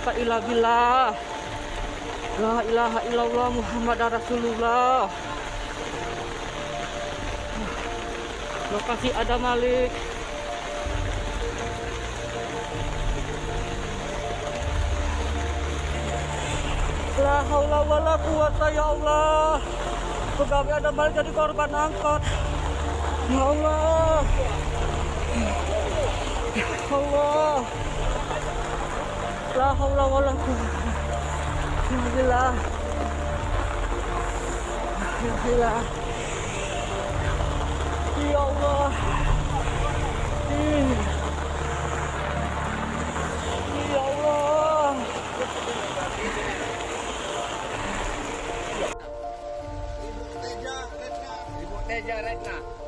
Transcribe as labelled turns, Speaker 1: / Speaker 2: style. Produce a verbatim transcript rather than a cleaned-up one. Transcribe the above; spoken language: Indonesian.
Speaker 1: quwata illa billah. La ilaha illallah Muhammadar Rasulullah. Lokasi ada Malik. La haula wala quwata ya Allah. Pegawai ada Malik jadi korban angkot. Ya Allah. Ya Allah. La haula wala quwata. Alhamdulillah. Alhamdulillah. Ya Allah. Ya Allah.
Speaker 2: Ibu Teja Retna. Ibu Teja Retna.